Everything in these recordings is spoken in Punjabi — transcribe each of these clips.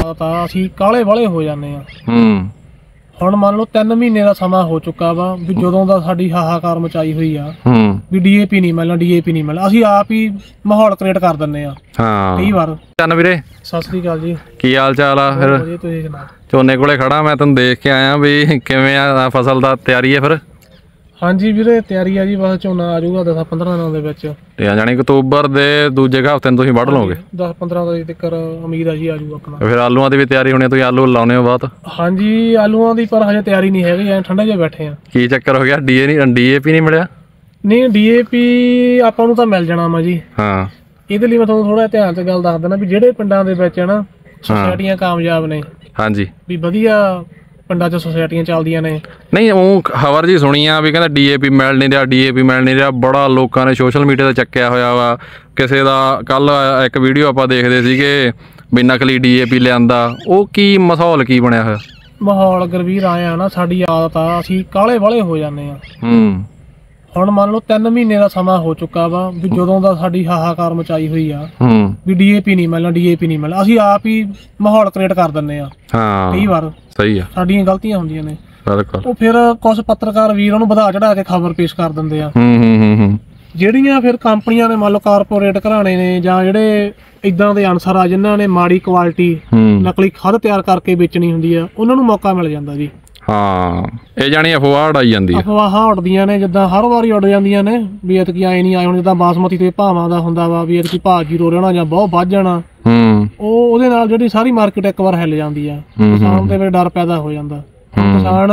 ਆਦਤ ਆ ਅਸੀਂ ਕਾਲੇ ਵਾਲੇ ਹੋ ਜਾਂਦੇ ਆ। ਹੁਣ ਮੰਨ ਲਓ 3 ਮਹੀਨੇ ਦਾ ਸਮਾਂ ਹੋ ਚੁੱਕਾ ਵਾ ਵੀ ਜਦੋਂ ਦਾ ਸਾਡੀ ਹਾਹਾਕਾਰ ਮਚਾਈ ਹੋਈ ਆ ਵੀ ਡੀਏਪੀ ਨਹੀਂ ਮਿਲਣਾ, ਡੀਏਪੀ ਨਹੀਂ ਮਿਲਣਾ। ਅਸੀਂ ਆਪ ਹੀ ਮਾਹੌਲ ਕ੍ਰੀਏਟ ਕਰ ਦਿੰਦੇ ਆ ਕਈ ਵਾਰ। ਚੰਨ ਵੀਰੇ ਸਤਿ ਸ੍ਰੀ ਅਕਾਲ ਜੀ, ਕੀ ਹਾਲ ਚਾਲ ਆ? ਫਿਰ ਤੁਸੀਂ ਸੁਣਾਓ? ਝੋਨੇ ਕੋਲੇ ਖੜਾ ਮੈਂ, ਤੈਨੂੰ ਦੇਖ ਕੇ ਆਇਆ ਵੀ ਕਿਵੇਂ ਆ ਫਸਲ ਦਾ ਤਿਆਰੀ ਹੈ ਫਿਰ? ਹਾਂਜੀ ਵੀਰੇ ਤਿਆਰੀ ਆ ਜੀ, ਬਸ ਝੋਨਾ ਆ ਜਾਊਗਾ 10-15 ਦਿਨਾਂ ਦੇ ਵਿੱਚ। ਤੇ ਜਾਣੀ ਅਕਤੂਬਰ ਦੇ ਦੂਜੇ ਹਫ਼ਤੇ ਨੂੰ ਤੁਸੀਂ ਵੱਢ ਲਓਗੇ? 10-15 ਦਿਨ ਤੱਕ ਉਮੀਦ ਆ ਜੀ ਆ ਜਾਊਗਾ ਆਪਣਾ। ਫਿਰ ਆਲੂਆਂ ਦੀ ਵੀ ਤਿਆਰੀ ਹੋਣੀ, ਤੁਸੀਂ ਆਲੂ ਲਾਉਣੇ ਹੋ ਬਾਅਦ? ਹਾਂਜੀ ਆਲੂਆਂ ਦੀ ਪਰ ਹਜੇ ਤਿਆਰੀ ਨਹੀਂ ਹੈਗੀ, ਐ ਠੰਡੇ ਜਿਹੇ ਬੈਠੇ ਆ। ਕੀ ਚੱਕਰ ਹੋ ਗਿਆ? ਡੀਏਪੀ ਨਹੀਂ ਮਿਲਿਆ? ਨਹੀਂ ਡੀਏਪੀ ਆਪਾਂ ਨੂੰ ਤਾਂ ਮਿਲ ਜਾਣਾ ਵਾ ਜੀ। ਹਾਂ ਇਹਦੇ ਲਈ ਮੈਂ ਤੁਹਾਨੂੰ ਥੋੜਾ ਧਿਆਨ ਚ ਗੱਲ ਦੱਸ ਦਿੰਦਾ ਵੀ ਜਿਹੜੇ ਪਿੰਡਾਂ ਦੇ ਵਿੱਚ ਨਾ ਸੁਸਾਇਟੀਆਂ ਕਾਮਯਾਬ ਨੇ, ਹਾਂਜੀ ਵੀ ਵਧੀਆ ਪਿੰਡਾਂ 'ਚ ਸੁਸਾਇਟੀਆਂ ਚੱਲਦੀਆਂ ਨੇ। ਨਹੀਂ ਉਹ ਖਬਰ ਜੀ ਸੁਣੀ ਆ ਵੀ ਕਹਿੰਦਾ ਡੀਏਪੀ ਮਿਲ ਨਹੀਂ ਰਿਹਾ, ਡੀਏਪੀ ਮਿਲ ਨਹੀਂ ਰਿਹਾ। ਬੜਾ ਲੋਕਾਂ ਨੇ ਸੋਸ਼ਲ ਮੀਡੀਆ 'ਤੇ ਚੱਕਿਆ ਹੋਇਆ ਵਾ। ਕਿਸੇ ਦਾ ਕੱਲ ਇੱਕ ਵੀਡੀਓ ਆਪਾਂ ਦੇਖਦੇ ਸੀਗੇ ਵੀ ਨਕਲੀ ਡੀਏਪੀ ਲਿਆਂਦਾ। ਉਹ ਕੀ ਮਾਹੌਲ ਕੀ ਬਣਿਆ ਹੋਇਆ? ਮਾਹੌਲ ਗੁਰਵੀਰ ਆਇਆ ਨਾ, ਸਾਡੀ ਆਦਤ ਆ ਅਸੀਂ ਕਾਲੇ ਵਾਲੇ ਹੋ ਜਾਂਦੇ ਆ। ਹੁਣ ਮੰਨ ਲਓ 3 ਮਹੀਨੇ ਦਾ ਸਮਾਂ ਹੋ ਚੁੱਕਾ ਵਾ ਵੀ ਜਦੋਂ ਦਾ ਸਾਡੀ ਹਾਹਾਕਾਰ ਮਚਾਈ ਹੋਈ ਆ ਵੀ ਡੀਏਪੀ ਨਹੀਂ ਮਿਲਣਾ, ਡੀਏਪੀ ਨਹੀਂ ਮਿਲਣਾ। ਅਸੀਂ ਆਪ ਹੀ ਮਾਹੌਲ ਕ੍ਰੀਏਟ ਕਰ ਦਿੰਦੇ ਆ ਕਈ ਵਾਰ। ਸਹੀ ਆ, ਸਾਡੀਆਂ ਗਲਤੀਆਂ ਹੁੰਦੀਆਂ ਨੇ। ਉਹ ਫਿਰ ਕੁਝ ਪੱਤਰਕਾਰ ਵੀਰ ਉਹਨੂੰ ਵਧਾ ਚੜਾ ਕੇ ਖਬਰ ਪੇਸ਼ ਕਰ ਦਿੰਦੇ ਆ। ਜਿਹੜੀਆਂ ਫਿਰ ਕੰਪਨੀਆਂ ਨੇ ਮੰਨ ਲਓ ਕਾਰਪੋਰੇਟ ਘਰਾਣੇ ਨੇ ਜਾਂ ਜਿਹੜੇ ਇਦਾਂ ਦੇ ਅਨਸਰ ਆ ਜਿਨ੍ਹਾਂ ਨੇ ਮਾੜੀ ਕੁਆਲਿਟੀ ਨਕਲੀ ਖਾਦ ਤਿਆਰ ਕਰਕੇ ਵੇਚਣੀ ਹੁੰਦੀ ਆ, ਉਹਨਾਂ ਨੂੰ ਮੌਕਾ ਮਿਲ ਜਾਂਦਾ ਜੀ। ਹਾਂ ਇਹ ਜਾਣੀ ਅਫਵਾਹ ਉਡਾਈ ਜਾਂਦੀ ਆ। ਅਫਵਾਹਾਂ ਉੱਡਦੀਆਂ ਨੇ, ਜਿੱਦਾਂ ਹਰ ਵਾਰੀ ਉੱਡ ਜਾਂਦੀਆਂ ਨੇ ਵੀ ਐਤਕੀ ਆਏ ਨਹੀਂ ਆਏ। ਹੁਣ ਜਿੱਦਾਂ ਬਾਸਮਤੀ ਤੇ ਭਾਵਾਂ ਦਾ ਹੁੰਦਾ ਵਾ ਵੀ ਐਤਕੀ ਭਾਅ ਜ਼ੀਰੋ ਰਹਿਣਾ ਜਾਂ ਬਹੁਤ ਵੱਧ ਜਾਣਾ। ਉਹਦੇ ਨਾਲ ਜਿਹੜੀ ਸਾਰੀ ਮਾਰਕੀਟ ਇੱਕ ਵਾਰ ਹਿੱਲ ਜਾਂਦੀ ਆ। ਕਿਸਾਨ ਦੇ ਵਿੱਚ ਡਰ ਪੈਦਾ ਹੋ ਜਾਂਦਾ। ਕਿਸਾਨ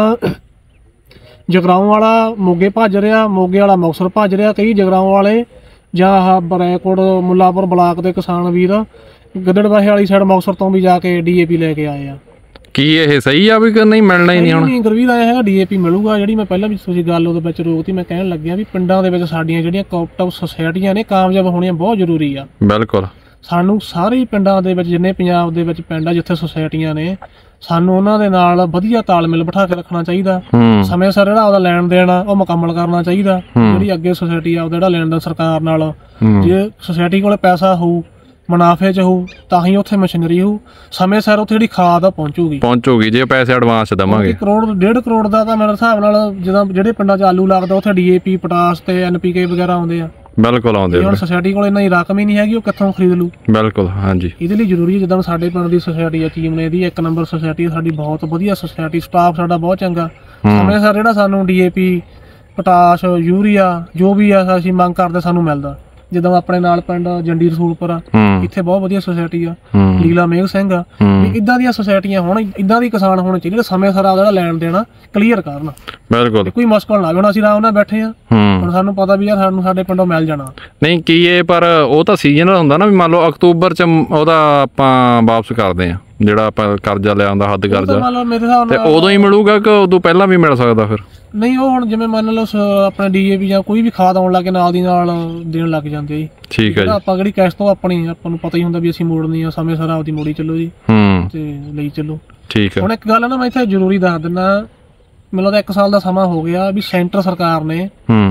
ਜਗਰਾਉਂ ਵਾਲਾ ਮੋਗੇ ਭੱਜ ਰਿਹਾ, ਮੋਗੇ ਵਾਲਾ ਮੁਕਤਸਰ ਭੱਜ ਰਿਹਾ। ਕਈ ਜਗਰਾਉਂ ਵਾਲੇ ਜਾਂ ਆਹ ਬਰੈਕੋਟ ਮੁੱਲਾਪੁਰ ਬਲਾਕ ਦੇ ਕਿਸਾਨ ਵੀਰ ਗਿੱਦੜਬਾਹੇ ਵਾਲੀ ਸਾਈਡ ਮੁਕਤਸਰ ਤੋਂ ਵੀ ਜਾ ਕੇ ਡੀਏਪੀ ਲੈ ਕੇ ਆਏ ਆ। ਕੀ ਇਹ ਸਹੀ ਆ ਵੀ ਨਹੀਂ ਮਿਲਣਾ ਹੀ ਨਹੀਂ? ਹੁਣ ਗੁਰਵੀਰ ਆਇਆ ਹੈਗਾ ਡੀਏਪੀ ਮਿਲੂਗਾ। ਜਿਹੜੀ ਮੈਂ ਪਹਿਲਾਂ ਵੀ ਤੁਸੀਂ ਗੱਲ ਉਹਦੇ ਵਿੱਚ ਰੋਕਤੀ, ਮੈਂ ਕਹਿਣ ਲੱਗਿਆ ਵੀ ਪਿੰਡਾਂ ਦੇ ਵਿੱਚ ਸਾਡੀਆਂ ਜਿਹੜੀਆਂ ਕੋਆਪਰੇਟਿਵ ਸੁਸਾਇਟੀਆਂ ਨੇ ਕਾਮਯਾਬ ਹੋਣੀਆਂ ਬਹੁਤ ਜ਼ਰੂਰੀ ਆ। ਬਿਲਕੁਲ ਸਾਨੂੰ ਸਾਰੇ ਪਿੰਡਾਂ ਦੇ ਵਿੱਚ ਜਿੰਨੇ ਪੰਜਾਬ ਦੇ ਵਿੱਚ ਪਿੰਡ ਆ ਜਿੱਥੇ ਸੁਸਾਇਟੀਆਂ ਨੇ, ਸਾਨੂੰ ਉਹਨਾਂ ਦੇ ਨਾਲ ਵਧੀਆ ਤਾਲਮੇਲ ਬਿਠਾ ਕੇ ਰੱਖਣਾ ਚਾਹੀਦਾ। ਸਮੇਂ ਸਿਰ ਜਿਹੜਾ ਉਹਦਾ ਲੈਣ ਦੇਣ ਆ ਉਹ ਮੁਕੰਮਲ ਕਰਨਾ ਚਾਹੀਦਾ। ਜਿਹੜੀ ਅੱਗੇ ਸੁਸਾਇਟੀ ਆ ਉਹਦਾ ਜਿਹੜਾ ਲੈਣ ਦੇਣ ਸਰਕਾਰ ਨਾਲ, ਜੇ ਸੁਸਾਇਟੀ ਕੋਲ ਪੈਸਾ ਹੋਊ ਮੁਨਾਫੇ 'ਚ ਹੋਊ ਤਾਂ ਹੀ ਉੱਥੇ ਮਸ਼ੀਨਰੀ ਹੋਊ। ਸਮੇਂ ਸਿਰ ਉੱਥੇ ਜਿਹੜੀ ਖਾਦ ਆ ਪਹੁੰਚੂਗੀ ਜੇ ਪੈਸੇ ਐਡਵਾਂਸ ਦੇਵਾਂਗੇ। 1 ਕਰੋੜ 1.5 ਕਰੋੜ ਦਾ ਤਾਂ ਮੇਰੇ ਹਿਸਾਬ ਨਾਲ ਜਦੋਂ ਜਿਹੜੇ ਪਿੰਡਾਂ 'ਚ ਆਲੂ ਲੱਗਦਾ ਉੱਥੇ ਡੀਏਪੀ ਪੋਟਾਸ ਤੇ NPK ਵਗੈਰਾ ਆਉਂਦੇ ਆ। ਬਿਲਕੁਲ ਆਉਂਦੇ। ਹੁਣ ਸੁਸਾਇਟੀ ਕੋਲ ਇੰਨਾ ਹੀ ਰਕਮ ਹੀ ਨਹੀਂ ਹੈਗੀ, ਉਹ ਕਿੱਥੋਂ ਖਰੀਦ ਲੂ? ਬਿਲਕੁਲ ਹਾਂਜੀ। ਇਹਦੇ ਲਈ ਜ਼ਰੂਰੀ ਹੈ ਜਿੱਦਾਂ ਸਾਡੇ ਪਿੰਡ ਦੀ ਸੁਸਾਇਟੀ ਆ ਚੀਮ ਨੇ, ਇਹਦੀ 1 ਨੰਬਰ ਸੁਸਾਇਟੀ ਸਾਡੀ, ਬਹੁਤ ਵਧੀਆ ਸੁਸਾਇਟੀ, ਸਟਾਫ ਸਾਡਾ ਬਹੁਤ ਚੰਗਾ। ਸਮੇਂ ਸਿਰ ਜਿਹੜਾ ਸਾਨੂੰ ਡੀਏਪੀ ਪੋਟਾਸ਼ ਯੂਰੀਆ ਜੋ ਵੀ ਆ ਅਸੀਂ ਮੰਗ ਕਰਦੇ ਸਾਨੂੰ ਮਿਲਦਾ। ਜਿੱਦਾਂ ਆਪਣੇ ਨਾਲ ਪਿੰਡ ਜੰਡੀ ਰਸੂਲਪੁਰ ਆ, ਇੱਥੇ ਬਹੁਤ ਵਧੀਆ ਸੁਸਾਇਟੀ ਆ, ਲੀਲਾ ਮੇਘ ਸਿੰਘ ਆ। ਇਦਾਂ ਦੀਆਂ ਸੁਸਾਇਟੀਆਂ ਹੋਣ, ਇਦਾਂ ਦੀ ਕਿਸਾਨ ਹੋਣੇ ਚਾਹੀਦੇ ਸਮੇਂ ਸਿਰ ਜਿਹੜਾ ਲੈਣ ਦੇਣਾ ਕਲੀਅਰ ਕਰਨ। ਬਿਲਕੁਲ ਕੋਈ ਮੁਸ਼ਕਲ ਨਾ ਆਵੇ। ਹੁਣ ਅਸੀਂ ਆਰਾਮ ਨਾਲ ਬੈਠੇ ਆ, ਹੁਣ ਸਾਨੂੰ ਪਤਾ ਵੀ ਯਾਰ ਸਾਨੂੰ ਸਾਡੇ ਪਿੰਡੋਂ ਮਿਲ ਜਾਣਾ। ਨਹੀਂ ਕੀ ਇਹ ਪਰ ਉਹ ਤਾਂ ਸੀਜ਼ਨਲ ਹੁੰਦਾ ਨਾ ਵੀ ਮੰਨ ਲਓ ਅਕਤੂਬਰ 'ਚ ਉਹਦਾ ਆਪਾਂ ਵਾਪਸ ਕਰਦੇ ਆ ਜਿਹੜਾ ਆਪਾਂ ਕਰਜ਼ਾ ਲਿਆ ਹੁੰਦਾ, ਹੱਦ ਕਰਜ਼ਾ, ਤੇ ਉਦੋਂ ਹੀ ਮਿਲੂਗਾ ਕਿ ਉਦੋਂ ਪਹਿਲਾਂ ਵੀ ਮਿਲ ਸਕਦਾ? ਫਿਰ ਨਹੀਂ ਉਹ ਹੁਣ ਜਿਵੇਂ ਮੰਨ ਲਓ ਆਪਣੇ ਡੀਏਪੀ ਜਾਂ ਕੋਈ ਵੀ ਖਾਦ ਆਉਣ ਲੱਗੇ ਨਾਲ ਦੀ ਨਾਲ ਦੇਣ ਲੱਗ ਜਾਂਦੇ ਜੀ। ਠੀਕ ਹੈ ਜੀ। ਆਪਾਂ ਜਿਹੜੀ ਕਿਸ਼ਤ ਤੋਂ ਆਪਣੀ ਆਪਾਂ ਨੂੰ ਪਤਾ ਹੀ ਹੁੰਦਾ ਵੀ ਅਸੀਂ ਮੋੜਨੀ ਆ, ਸਮੇਂ ਸਿਰ ਆਪਦੀ ਮੋੜੀ ਚੱਲੋ ਜੀ ਤੇ ਲਈ ਚੱਲੋ। ਠੀਕ ਹੈ। ਹੁਣ ਇੱਕ ਗੱਲ ਨਾ ਮੈਂ ਇੱਥੇ ਜ਼ਰੂਰੀ ਦੱਸ ਦਿੰਦਾ, ਮੈਨੂੰ ਲੱਗਦਾ 1 ਸਾਲ ਦਾ ਸਮਾਂ ਹੋ ਗਿਆ ਵੀ ਸੈਂਟਰ ਸਰਕਾਰ ਨੇ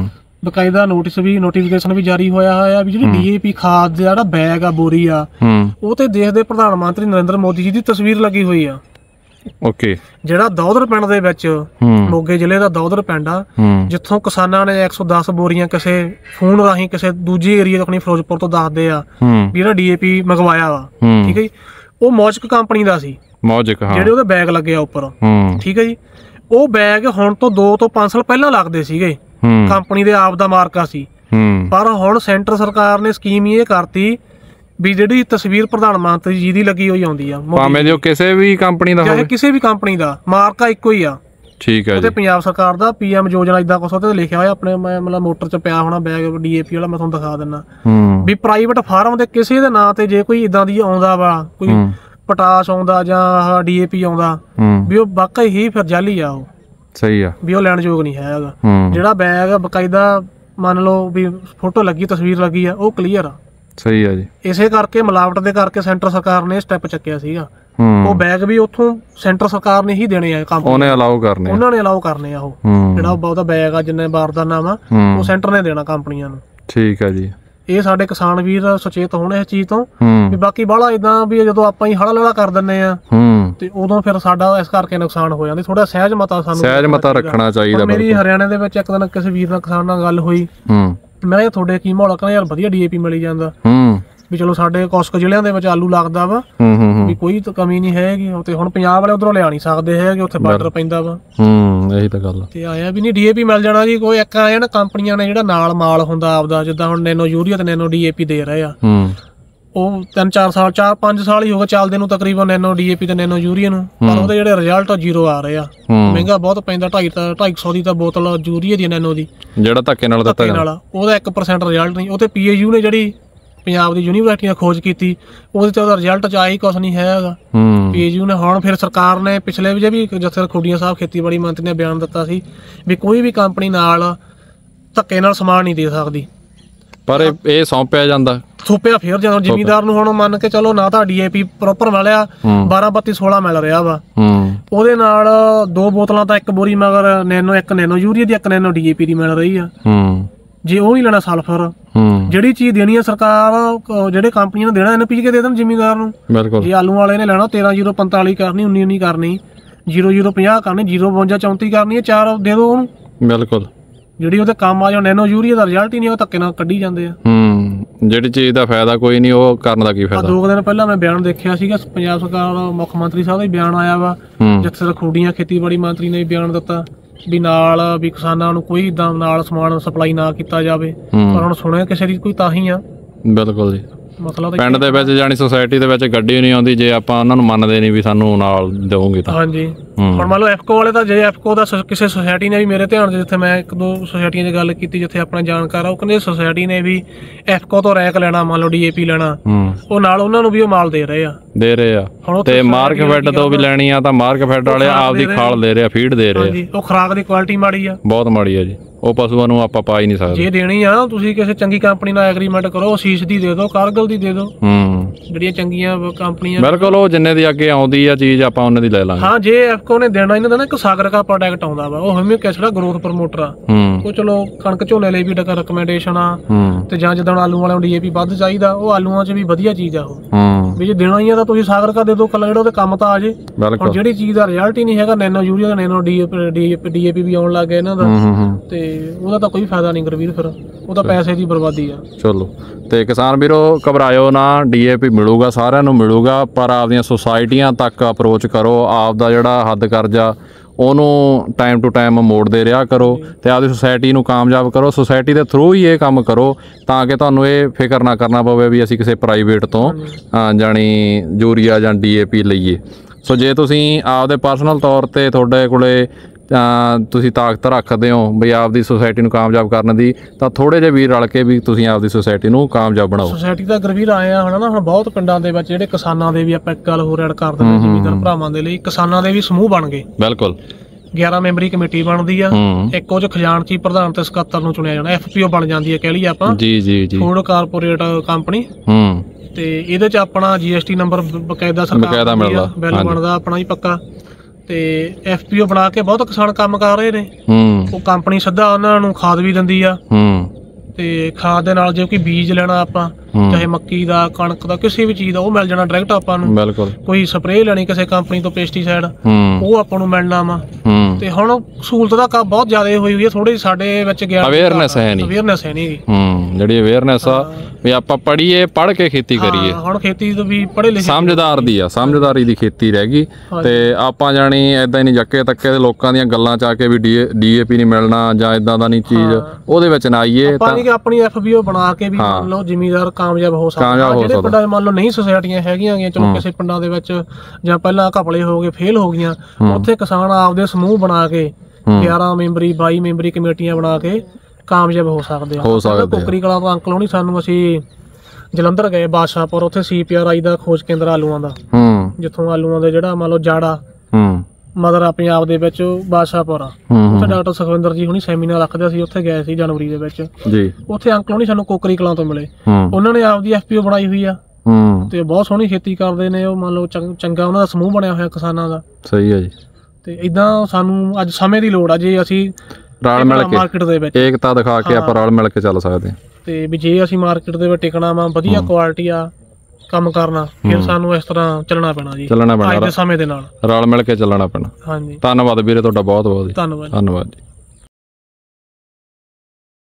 ਬਕਾਇਦਾ ਨੋਟੀਫਿਕੇਸ਼ਨ ਵੀ ਜਾਰੀ ਹੋਇਆ ਵੀ ਜਿਹੜੀ ਡੀਏਪੀ ਖਾਦ ਦਾ ਜਿਹੜਾ ਬੈਗ ਆ, ਬੋਰੀ ਆ, ਉਹ ਤੇ ਦੇਸ਼ ਦੇ ਪ੍ਰਧਾਨ ਮੰਤਰੀ ਨਰਿੰਦਰ ਮੋਦੀ ਜੀ ਦੀ ਤਸਵੀਰ ਲੱਗੀ ਹੋਈ ਆ। ਓਕੇ। ਜਿਹੜਾ ਦੌਦਰ ਪਿੰਡ ਦੇ ਵਿੱਚ, ਮੋਗੇ ਜ਼ਿਲ੍ਹੇ ਦਾ ਦੌਦਰ ਪਿੰਡ ਆ, ਜਿੱਥੋਂ ਕਿਸਾਨਾਂ ਨੇ 110 ਬੋਰੀਆਂ ਕਿਸੇ ਫੋਨ ਰਾਹੀਂ ਕਿਸੇ ਦੂਜੇ ਏਰੀਆ ਤੋਂ, ਆਪਣੀ ਫਿਰੋਜ਼ਪੁਰ ਤੋਂ ਦੱਸਦੇ ਆ ਵੀ ਜਿਹੜਾ ਡੀਏਪੀ ਮੰਗਵਾਇਆ ਵਾ। ਠੀਕ ਹੈ ਜੀ। ਉਹ ਮੌਜਕ ਕੰਪਨੀ ਦਾ ਸੀ, ਜਿਹੜੇ ਉਹਦੇ ਬੈਗ ਲੱਗੇ ਆ ਉੱਪਰ। ਠੀਕ ਹੈ ਜੀ। ਉਹ ਬੈਗ ਹੁਣ ਤੋਂ 2 ਤੋਂ 5 ਸਾਲ ਪਹਿਲਾਂ ਲੱਗਦੇ ਸੀਗੇ, ਕੰਪਨੀ ਦੇ ਆਪ ਦਾ ਮਾਰਕਾ ਸੀ। ਪਰ ਹੁਣ ਸੈਂਟਰ ਸਰਕਾਰ ਨੇ ਸਕੀਮ ਇਹ ਕਰਤੀ ਵੀ ਜਿਹੜੀ ਤਸਵੀਰ ਪ੍ਰਧਾਨ ਮੰਤਰੀ ਜੀ ਦੀ ਲੱਗੀ ਹੋਈ ਆਉਂਦੀ ਆ, ਭਾਵੇਂ ਜੋ ਕਿਸੇ ਵੀ ਕੰਪਨੀ ਦਾ ਹੋਵੇ, ਕਿਸੇ ਵੀ ਕੰਪਨੀ ਦਾ ਮਾਰਕਾ ਇੱਕੋ ਹੀ ਆ। ਠੀਕ ਹੈ ਜੀ। ਤੇ ਪੰਜਾਬ ਸਰਕਾਰ ਦਾ PM ਯੋਜਨਾ ਇਦਾਂ ਕੁਛ ਉਹਤੇ ਲਿਖਿਆ ਹੋਇਆ, ਆਪਣੇ ਮੈਂ ਮਤਲਬ ਮੋਟਰ 'ਚ ਪਿਆ ਹੋਣਾ ਬੈਗ ਡੀਏਪੀ ਵਾਲਾ, ਮੈਂ ਤੁਹਾਨੂੰ ਦਿਖਾ ਦਿੰਦਾ ਵੀ ਪ੍ਰਾਈਵੇਟ ਫਾਰਮ ਦੇ ਕਿਸੇ ਦੇ ਨਾਂ ਤੇ ਜੇ ਕੋਈ ਇਦਾਂ ਦੀ ਆਉਂਦਾ ਵਾ, ਕੋਈ ਪੋਟਾਸ਼ ਆਉਂਦਾ ਜਾਂ ਡੀਏਪੀ ਆਉਂਦਾ, ਵੀ ਉਹ ਵਾਕਈ ਹੀ ਫਿਰ ਜਾਲੀ ਆ। ਉਹ ਸਹੀ ਆ ਵੀ ਉਹ ਲੈਣ ਯੋਗ ਨਹੀਂ ਹੈਗਾ। ਜਿਹੜਾ ਬੈਗ ਬਕਾਇਦਾ ਮੰਨ ਲਓ ਵੀ ਫੋਟੋ ਲੱਗੀ, ਤਸਵੀਰ ਲੱਗੀ ਆ, ਉਹ ਕਲੀਅਰ ਆ। ਸਹੀ ਆ ਜੀ। ਇਸੇ ਕਰਕੇ ਮਿਲਾਵਟ ਦੇ ਕਰਕੇ ਸੈਂਟਰ ਸਰਕਾਰ ਨੇ ਸਟੈਪ ਚੱਕਿਆ ਸੀਗਾ। ਉਹ ਬੈਗ ਵੀ ਉੱਥੋਂ ਸੈਂਟਰ ਸਰਕਾਰ ਨੇ ਹੀ ਦੇਣੇ ਆ, ਉਹਨਾਂ ਨੇ ਅਲਾਉ ਕਰਨੇ ਆ। ਉਹ ਜਿਹੜਾ ਉਹਦਾ ਬੈਗ ਆ ਜਿੰਨੇ ਬਾਰਦਾਨਾ ਵਾ ਉਹ ਸੈਂਟਰ ਨੇ ਦੇਣਾ ਕੰਪਨੀਆਂ ਨੂੰ। ਠੀਕ ਆ ਜੀ। ਇਹ ਸਾਡੇ ਕਿਸਾਨ ਵੀਰ ਸੁਚੇਤ ਹੋਣ ਇਸ ਚੀਜ਼ ਤੋਂ ਵੀ ਬਾਕੀ ਬਾਹਲਾ ਇਦਾਂ ਵੀ ਜਦੋਂ ਆਪਾਂ ਹੀ ਹੜਾ ਲੜਾ ਕਰ ਦਿੰਨੇ ਆ ਤੇ ਉਦੋਂ ਫਿਰ ਸਾਡਾ ਇਸ ਕਰਕੇ ਨੁਕਸਾਨ ਹੋ ਜਾਂਦਾ। ਥੋੜਾ ਸਹਿਜ ਮਤਾ ਰੱਖਣਾ ਚਾਹੀਦਾ। ਮੇਰੀ ਹਰਿਆਣੇ ਦੇ ਵਿੱਚ ਇੱਕ ਦਿਨ ਕਿਸੇ ਵੀਰ ਨਾਲ ਕਿਸਾਨ ਨਾਲ ਗੱਲ ਹੋਈ, ਮੈਂ ਕਿਹਾ ਤੁਹਾਡੇ ਕੀ ਮਾਹੌਲ, ਕਹਿੰਦਾ ਯਾਰ ਵਧੀਆ DAP ਮਿਲੀ ਜਾਂਦਾ ਵੀ ਚਲੋ ਸਾਡੇ ਕੁਛ ਜ਼ਿਲ੍ਹਿਆਂ ਦੇ ਵਿੱਚ ਆਲੂ ਲੱਗਦਾ ਵਾ ਵੀ ਕੋਈ ਤਾਂ ਕਮੀ ਨਹੀਂ ਹੈਗੀ ਤੇ ਹੁਣ ਪੰਜਾਬ ਵਾਲੇ ਉਧਰੋਂ ਲਿਆ ਨਹੀਂ ਸਕਦੇ ਹੈਗੇ, ਉੱਥੇ ਬਾਰਡਰ ਪੈਂਦਾ ਵਾ। ਇਹੀ ਤਾਂ ਗੱਲ ਤੇ ਆਇਆ ਵੀ ਨਹੀਂ DAP ਮਿਲ ਜਾਣਾ ਜੀ। ਕੋਈ ਇੱਕ ਆਇਆ ਨਾ ਕੰਪਨੀਆਂ ਨੇ ਜਿਹੜਾ ਨਾਲ ਮਾਲ ਹੁੰਦਾ ਆਪਦਾ, ਜਿੱਦਾਂ ਹੁਣ ਨੈਨੋ ਯੂਰੀਆ ਤੇ ਨੈਨੋ DAP ਦੇ ਰਹੇ ਆ, ਉਹ 3-4 ਸਾਲ 4-5 ਸਾਲ ਹੀ ਹੋ ਗਏ ਚੱਲਦੇ ਨੂੰ ਤਕਰੀਬਨ ਨੈਨੋ DAP ਤੇ ਨੈਨੋ ਯੂਰੀਆ ਨੂੰ, ਪਰ ਉਹਦੇ ਜਿਹੜੇ ਰਿਜ਼ਲਟ 0 ਆ ਰਹੇ ਆ। ਮਹਿੰਗਾ ਬਹੁਤ ਪੈਂਦਾ, 250 ਦੀ ਤਾਂ ਬੋਤਲ ਯੂਰੀਆ ਦੀ ਨੈਨੋ ਦੀ, ਜਿਹੜਾ ਧੱਕੇ ਨਾਲ ਉਹਦਾ 1% ਰਿਜ਼ਲਟ ਨਹੀਂ। ਉਹ ਤੇ PAU ਨੇ ਜਿਹੜੀ ਪੰਜਾਬ ਦੀ ਯੂਨੀਵਰਸਿਟੀ ਨੇ ਖੋਜ ਕੀਤੀ, ਉਹਦੇ ਤੇ ਉਹਦਾ ਰਿਜ਼ਲਟ ਚ ਆਈ ਕੁਛ ਨਹੀਂ ਹੈਗਾ। PAU ਨੇ ਹੁਣ ਫਿਰ ਸਰਕਾਰ ਨੇ ਪਿਛਲੇ ਵੀ ਜਥੇਦਾਰ ਖੁੱਡੀਆਂ ਸਾਹਿਬ ਖੇਤੀਬਾੜੀ ਮੰਤਰੀ ਨੇ ਬਿਆਨ ਦਿੱਤਾ ਸੀ ਵੀ ਕੋਈ ਵੀ ਕੰਪਨੀ ਨਾਲ ਧੱਕੇ ਨਾਲ ਸਮਾਨ ਨਹੀਂ ਦੇ ਸਕਦੀ, ਪਰ ਇਹ ਸੌਂਪਿਆ ਜਾਂਦਾ ਫਿਰ ਜਦੋਂ ਜ਼ਿਮੀਂਦਾਰ ਨੂੰ ਹੁਣ ਮੰਨ ਕੇ ਚਲੋ ਨਾ ਤਾਂ DAP ਪ੍ਰੋਪਰ ਮਿਲਿਆ, 12-32-16 ਮਿਲ ਰਿਹਾ ਵਾ, ਉਹਦੇ ਨਾਲ 2 ਬੋਤਲਾਂ ਤਾਂ ਇੱਕ ਬੋਰੀ ਮਗਰ ਇੱਕ ਨੈਨੋ ਯੂਰੀਆ ਦੀ, ਇੱਕ ਨੈਨੋ DAP ਦੀ ਮਿਲ ਰਹੀ ਆ। ਜੇ ਉਹ ਨਹੀਂ ਲੈਣਾ ਸਲਫਰ, ਜਿਹੜੀ ਚੀਜ਼ ਦੇਣੀ ਆ ਸਰਕਾਰ, ਜਿਹੜੇ ਕੰਪਨੀਆਂ ਨੇ ਦੇਣਾ NPK ਦੇ ਦੇਣ ਜ਼ਿਮੀਂਦਾਰ ਨੂੰ। ਜੇ ਆਲੂ ਵਾਲੇ ਨੇ ਲੈਣਾ 13-0-45 ਕਰਨੀ, 19-19 ਕਰਨੀ, 0-0-50 ਕਰਨੀ, 0-52-34 ਕਰਨੀ ਹੈ, 4 ਦੇ ਦੋ ਉਹਨੂੰ। ਬਿਲਕੁਲ ਜਿਹੜੀ ਉਹਦੇ ਕੰਮ ਆ ਜਾਂ ਨੈਨੋ ਯੂਰੀਆ ਦਾ ਰਿਜ਼ਲਟ ਹੀ ਨਹੀਂ, ਉਹ ਧੱਕੇ ਨਾਲ ਕੱਢੀ ਜਾਂਦੇ ਆ। ਜਿਹੜੀ ਚੀਜ਼ ਦਾ ਫਾਇਦਾ ਕੋਈ ਨਹੀਂ, ਉਹ ਕਰਨ ਦਾ ਕੀ ਫਾਇਦਾ। 2 ਦਿਨ ਪਹਿਲਾਂ ਮੈਂ ਬਿਆਨ ਦੇਖਿਆ ਸੀਗਾ, ਪੰਜਾਬ ਸਰਕਾਰ ਮੁੱਖ ਮੰਤਰੀ ਸਾਹਿਬ ਦਾ ਹੀ ਬਿਆਨ ਆਇਆ ਵਾ, ਜਿੱਥੇ ਖੂਡੀਆਂ ਖੇਤੀਬਾੜੀ ਮੰਤਰੀ ਨੇ ਵੀ ਬਿਆਨ ਦਿੱਤਾ ਵੀ ਨਾਲ ਵੀ ਕਿਸਾਨਾਂ ਨੂੰ ਕੋਈ ਏਦਾਂ ਨਾਲ ਸਮਾਨ ਸਪਲਾਈ ਨਾ ਕੀਤਾ ਜਾਵੇ। ਪਰ ਹੁਣ ਸੁਣਿਆ ਕਿਸੇ ਦੀ ਕੋਈ ਤਾਂ ਹੀ ਆ। ਬਿਲਕੁਲ ਜੀ, ਮਤਲਬ ਪਿੰਡ ਦੇ ਵਿੱਚ ਜਾਣੀ ਸੁਸਾਇਟੀ ਦੇ ਵਿੱਚ ਗੱਡੀ ਨਹੀਂ ਆਉਂਦੀ ਜੇ ਆਪਾਂ ਉਹਨਾਂ ਨੂੰ ਮੰਨਦੇ ਨਹੀਂ ਵੀ ਸਾਨੂੰ ਨਾਲ ਦੇਵੋਗੇ ਤਾਂ। ਹਾਂਜੀ, ਹੁਣ ਮੰਨ ਲਓ ਐਫਕੋ ਵਾਲੇ ਤਾਂ, ਜੇ ਐਫਕੋ ਦਾ ਕਿਸੇ ਸੁਸਾਇਟੀ ਨੇ ਵੀ ਮੇਰੇ ਧਿਆਨ 'ਚ, ਜਿੱਥੇ ਮੈਂ 1-2 ਸੁਸਾਇਟੀਆਂ 'ਚ ਗੱਲ ਕੀਤੀ ਜਿੱਥੇ ਆਪਣਾ ਜਾਣਕਾਰ ਆ, ਉਹ ਕਹਿੰਦੇ ਸੁਸਾਇਟੀ ਨੇ ਵੀ ਐਫਕੋ ਤੋਂ ਰੈਕ ਲੈਣਾ, ਮੰਨ ਲਓ DAP ਲੈਣਾ, ਉਹ ਨਾਲ ਉਹਨਾਂ ਨੂੰ ਵੀ ਉਹ ਮਾਲ ਦੇ ਰਹੇ ਆ ਤੇ ਮਾਰਕਫੈਡ ਤੋਂ ਵੀ ਲੈਣੀ ਆ ਤਾਂ ਮਾਰਕਫੈਡ ਵਾਲੇ ਆਪਦੀ ਖਾਲ ਦੇ ਰਹੇ ਆ, ਫੀਡ ਦੇ ਰਹੇ ਆ। ਉਹ ਖੁਰਾਕ ਦੀ ਕੁਆਲਿਟੀ ਮਾੜੀ ਆ, ਬਹੁਤ ਮਾੜੀ ਆ ਜੀ, ਉਹ ਪਸ਼ੂਆਂ ਨੂੰ ਆਪਾਂ ਪਾ ਹੀ ਨਹੀਂ ਸਕਦੇ। ਜੇ ਦੇਣੀ ਆ ਤੁਸੀਂ ਕਿਸੇ ਚੰਗੀ ਕੰਪਨੀ ਨਾਲ ਐਗਰੀਮੈਂਟ ਕਰੋ, ਅਸੀਸ ਦੀ ਦੇ ਦਿਓ, ਕਾਰਗਿਲ ਦੀ ਦੇ ਦਿਓ, ਜਿਹੜੀਆਂ ਚੰਗੀਆਂ ਕੰਪਨੀਆਂ। ਬਿਲਕੁਲ, ਉਹ ਜਿੰਨੇ ਦੀ ਅੱਗੇ ਆਉਂਦੀ ਆ ਚੀਜ਼ ਆਪਾਂ ਉਹਨਾਂ ਦੀ ਲੈ ਲਾਂਗੇ। ਹਾਂ, ਜੇ ਐਫਕੋ ਨੇ ਦੇਣਾ ਇਹਨਾਂ ਦਾ ਨਾ ਇੱਕ ਸਾਗਰਿਕਾ ਪ੍ਰੋਡਕਟ ਆਉਂਦਾ ਵਾ, ਉਹ ਹਿਊਮਿਕ ਐਸਿਡ ਗਰੋਥ ਪ੍ਰਮੋਟਰ ਆ, ਉਹ ਚਲੋ ਕਣਕ ਝੋਨੇ ਲਈ ਵੀ ਰਿਕਮੈਂਡੇਸ਼ਨ ਆ, ਤੇ ਜਾਂ ਜਿੱਦਾਂ ਆਲੂ ਵਾਲਿਆਂ ਨੂੰ DAP ਵੱਧ ਚਾਹੀਦਾ, ਉਹ ਆਲੂਆਂ 'ਚ ਵੀ ਵਧੀਆ ਚੀਜ਼ ਆ ਉਹ ਵੀ। ਜੇ ਦੇਣਾ ਹੀ ਆ ਤਾਂ ਤੁਸੀਂ ਸਾਗਰਿਕਾ ਦੇ ਦਿਓ, ਕੱਲਾ ਜਿਹੜਾ ਉਹਦੇ ਕੰਮ ਤਾਂ ਆ ਜੇ। ਹੁਣ ਜਿਹੜੀ ਚੀਜ਼ ਦਾ ਰਿਜ਼ਲਟ ਹੀ ਨਹੀਂ ਹੈਗਾ, ਨੈਨੋ ਯੂਰੀਆ ਦਾ, ਨੈਨੋ DAP ਵੀ ਆਉਣ ਲੱਗ ਗਿਆ ਇਹਨਾਂ ਦਾ, ਤੇ ਉਹਦਾ ਤਾਂ ਕੋਈ ਫਾਇਦਾ ਨਹੀਂ ਗੁਰਵੀਰ, ਫਿਰ ਉਹ ਤਾਂ ਪੈਸੇ ਦੀ ਬਰਬਾਦੀ ਆ। ਚਲੋ, ਤੇ ਕਿਸਾਨ ਵੀਰੋ ਘਬਰਾਇਓ ਨਾ, DAP ਮਿਲੂਗਾ, ਸਾਰਿਆਂ ਨੂੰ ਮਿਲੂਗਾ, ਪਰ ਆਪਦੀਆਂ ਸੁਸਾਇਟੀਆਂ ਤੱਕ ਅਪਰੋਚ ਕਰੋ, ਆਪਦਾ ਜਿਹੜਾ ਹੱਦ ਕਰਜ਼ਾ ਉਹਨੂੰ ਟਾਈਮ ਟੂ ਟਾਈਮ ਮੋੜਦੇ ਰਿਹਾ ਕਰੋ, ਤੇ ਆਪਦੀ ਸੁਸਾਇਟੀ ਨੂੰ ਕਾਮਯਾਬ ਕਰੋ। ਸੁਸਾਇਟੀ ਦੇ ਥਰੂ ਹੀ ਇਹ ਕੰਮ ਕਰੋ ਤਾਂ ਕਿ ਤੁਹਾਨੂੰ ਇਹ ਫਿਕਰ ਨਾ ਕਰਨਾ ਪਵੇ ਵੀ ਅਸੀਂ ਕਿਸੇ ਪ੍ਰਾਈਵੇਟ ਤੋਂ ਜਾਣੀ ਯੂਰੀਆ ਜਾਂ DAP ਲਈਏ। ਸੋ ਜੇ ਤੁਸੀਂ ਆਪਦੇ ਪਰਸਨਲ ਤੌਰ 'ਤੇ ਤੁਹਾਡੇ ਕੋਲੇ ਤੁਸੀਂ ਤਾਕਤ ਰੱਖਦੇ ਹੋ ਬਈ ਆਪਦੀ ਸੁਸਾਇਟੀ ਨੂੰ ਕਾਮਯਾਬ ਕਰਨ ਦੀ, ਤਾਂ ਥੋੜੇ ਜਿਹੇ ਵੀਰ ਰਲ ਕੇ ਵੀ ਤੁਸੀਂ ਆਪਦੀ ਸੁਸਾਇਟੀ ਨੂੰ ਕਾਮਯਾਬ ਬਣਾਓ। ਸੁਸਾਇਟੀ ਦਾ ਗੁਰਵੀਰ ਆਇਆ ਹੁਣ ਨਾ, ਹੁਣ ਬਹੁਤ ਪਿੰਡਾਂ ਦੇ ਵਿੱਚ ਜਿਹੜੇ ਕਿਸਾਨਾਂ ਦੇ ਵੀ, ਆਪਾਂ ਇੱਕ ਗੱਲ ਹੋਰ ਐਡ ਕਰ ਦਿੰਦੇ ਜ਼ਿਮੀਂਦਾਰ ਭਰਾਵਾਂ ਦੇ ਲਈ, ਕਿਸਾਨਾਂ ਦੇ ਵੀ ਸਮੂਹ ਬਣ ਗਏ। ਬਿਲਕੁਲ, 11 ਮੈਂਬਰੀ ਕਮੇਟੀ ਬਣਦੀ ਆ, ਇੱਕ ਉਹ 'ਚ ਖਜ਼ਾਨਚੀ ਪ੍ਰਧਾਨ ਤੇ ਸਕੱਤਰ ਨੂੰ ਚੁਣਿਆ ਜਾਣਾ, FPO ਬਣ ਜਾਂਦੀ ਹੈ ਕਹਿ ਲਈਏ ਆਪਾਂ, ਫੂਡ ਕਾਰਪੋਰੇਟ ਕੰਪਨੀ, ਤੇ ਇਹਦੇ 'ਚ ਆਪਣਾ GST ਨੰਬਰ ਬਕਾਇਦਾ ਸਰਕਾਰ ਦਾ ਬਿੱਲ ਬਣਦਾ ਆਪਣਾ ਹੀ ਪੱਕਾ, ਤੇ FPO ਬਣਾ ਕੇ ਬਹੁਤ ਕਿਸਾਨ ਕੰਮ ਕਰ ਰਹੇ ਨੇ। ਉਹ ਕੰਪਨੀ ਸਿੱਧਾ ਉਹਨਾਂ ਨੂੰ ਖਾਦ ਵੀ ਦਿੰਦੀ ਆ, ਤੇ ਖਾਦ ਦੇ ਨਾਲ ਜੇ ਕੋਈ ਬੀਜ ਲੈਣਾ ਆਪਾਂ, ਚਾਹੇ ਮੱਕੀ ਦਾ, ਕਣਕ ਦਾ, ਕਿਸੇ ਵੀ ਚੀਜ਼ ਦਾ, ਉਹ ਮਿਲ ਜਾਣਾ ਡਾਇਰੈਕਟ ਆਪਾਂ ਨੂੰ। ਬਿਲਕੁਲ, ਕੋਈ ਸਪਰੇਅ ਲੈਣੀ ਕਿਸੇ ਕੰਪਨੀ ਤੋਂ ਪੈਸਟੀਸਾਈਡ, ਉਹ ਆਪਾਂ ਨੂੰ ਮਿਲਣਾ ਵਾ। ਤੇ ਹੁਣ ਸਹੂਲਤ ਦਾ ਕੰਮ ਬਹੁਤ ਜ਼ਿਆਦਾ ਹੋਈ ਹੈ, ਥੋੜੀ ਸਾਡੇ ਵਿੱਚ ਅਵੇਅਰਨੈਸ ਹੈ ਨਹੀਂ ਜਿਹੜੀ ਅਵੇਅਰਨੈਸ ਆ ਵੀ ਆਪਾਂ ਪੜ੍ਹੀਏ, ਪੜ੍ਹ ਕੇ ਖੇਤੀ ਕਰੀਏ। ਹੁਣ ਖੇਤੀ ਤੋਂ ਵੀ ਪੜ੍ਹੇ ਲਿਖੇ ਸਮਝਦਾਰੀ ਦੀ ਖੇਤੀ ਰਹਿ ਗਈ, ਤੇ ਆਪਾਂ ਜਾਣੀ ਏਦਾਂ ਹੀ ਨਹੀਂ ਜੱਕੇ ਤੱਕੇ ਦੇ ਲੋਕਾਂ ਦੀਆਂ ਗੱਲਾਂ ਚ ਆ ਕੇ ਵੀ DAP ਨਹੀਂ ਮਿਲਣਾ ਜਾਂ ਏਦਾਂ ਦਾ ਨਹੀਂ ਚੀਜ਼, ਉਹਦੇ ਵਿੱਚ ਨਾ ਆਈਏ। ਆਪਣੀ FPO ਬਣਾ ਕੇ ਵੀ ਮੰਨ ਲਓ ਜ਼ਿਮੀਂਦਾਰ ਕਾਮਯਾਬ ਹੋ ਸਕਦਾ। ਜਿਹੜੇ ਪਿੰਡਾਂ ਮੰਨ ਲਓ ਨਹੀਂ ਸੁਸਾਇਟੀਆਂ ਹੈਗੀਆਂ, ਚਲੋ ਕਿਸੇ ਪਿੰਡਾਂ ਦੇ ਵਿੱਚ ਜਾਂ ਪਹਿਲਾਂ ਘਪਲੇ ਹੋ ਗਏ, ਫੇਲ ਹੋ ਗਈਆਂ, ਉੱਥੇ ਕਿਸਾਨ ਆਪਦੇ ਸਮੂਹ ਬਣਾ ਕੇ 11 ਮੈਂਬਰੀ 22 ਮੈਂਬਰੀ ਕਮੇਟੀਆਂ ਬਣਾ ਕੇ ਕਾਮਯਾਬ ਹੋ ਸਕਦੇ ਆ। ਕੋਕਰੀ ਕਲਾਂ ਤੋਂ ਅੰਕਲ ਹੋਣੀ ਸਾਨੂੰ, ਅਸੀਂ ਜਲੰਧਰ ਗਏ ਬਾਦਸ਼ਾਹਪੁਰ, ਉੱਥੇ CPRI ਦਾ ਖੋਜ ਕੇਂਦਰ ਆਲੂਆਂ ਦਾ, ਜਿੱਥੋਂ ਆਲੂਆਂ ਦੇ ਜਿਹੜਾ ਮੰਨ ਲਓ ਜਾੜਾ ਮਦਰ ਆ ਪੰਜਾਬ ਦੇ ਵਿੱਚ ਬਾਦਸ਼ਾਹਪੁਰ ਆ, ਉੱਥੇ ਡਾਕਟਰ ਸੁਖਵਿੰਦਰ ਜੀ ਹੁਣੀ ਸੈਮੀਨਾਰ ਰੱਖਦੇ ਸੀ, ਉੱਥੇ ਗਏ ਸੀ ਜਨਵਰੀ ਦੇ ਵਿੱਚ। ਉੱਥੇ ਅੰਕਲ ਹੋਣੀ ਸਾਨੂੰ ਕੋਕਰੀ ਕਲਾਂ ਤੋਂ ਮਿਲੇ, ਉਹਨਾਂ ਨੇ ਆਪਦੀ FPO ਬਣਾਈ ਹੋਈ ਆ, ਤੇ ਬਹੁਤ ਸੋਹਣੀ ਖੇਤੀ ਕਰਦੇ ਨੇ ਉਹ, ਮੰਨ ਲਓ ਚੰਗਾ ਉਹਨਾਂ ਦਾ ਸਮੂਹ ਬਣਿਆ ਹੋਇਆ ਕਿਸਾਨਾਂ ਦਾ। ਸਹੀ ਹੈ ਜੀ, ਤੇ ਏਦਾਂ ਸਾਨੂੰ ਅੱਜ ਸਮੇਂ ਦੀ ਲੋੜ ਆ, ਜੇ ਅਸੀਂ ਰਲ ਮਿਲ ਕੇ ਮਾਰਕੀਟ ਦੇ ਵਿੱਚ ਏਕਤਾ ਦਿਖਾ ਕੇ ਆਪਾਂ ਰਲ ਮਿਲ ਕੇ ਚੱਲ ਸਕਦੇ ਹਾਂ। ਤੇ ਵੀ ਜੇ ਅਸੀਂ ਮਾਰਕੀਟ ਦੇ ਵਿੱਚ ਟਿਕਣਾ ਵਾ, ਵਧੀਆ ਕੁਆਲਿਟੀ ਆ ਕੰਮ ਕਰਨਾ, ਫਿਰ ਸਾਨੂੰ ਇਸ ਤਰ੍ਹਾਂ ਚੱਲਣਾ ਪੈਣਾ ਜੀ, ਚੱਲਣਾ ਪੈਣਾ ਅੱਜ ਦੇ ਸਮੇਂ ਦੇ ਨਾਲ ਰਲ ਮਿਲ ਕੇ ਚੱਲਣਾ ਪੈਣਾ। ਹਾਂਜੀ ਧੰਨਵਾਦ ਵੀਰੇ ਤੁਹਾਡਾ ਬਹੁਤ ਬਹੁਤ ਜੀ। ਧੰਨਵਾਦ। ਧੰਨਵਾਦ ਜੀ।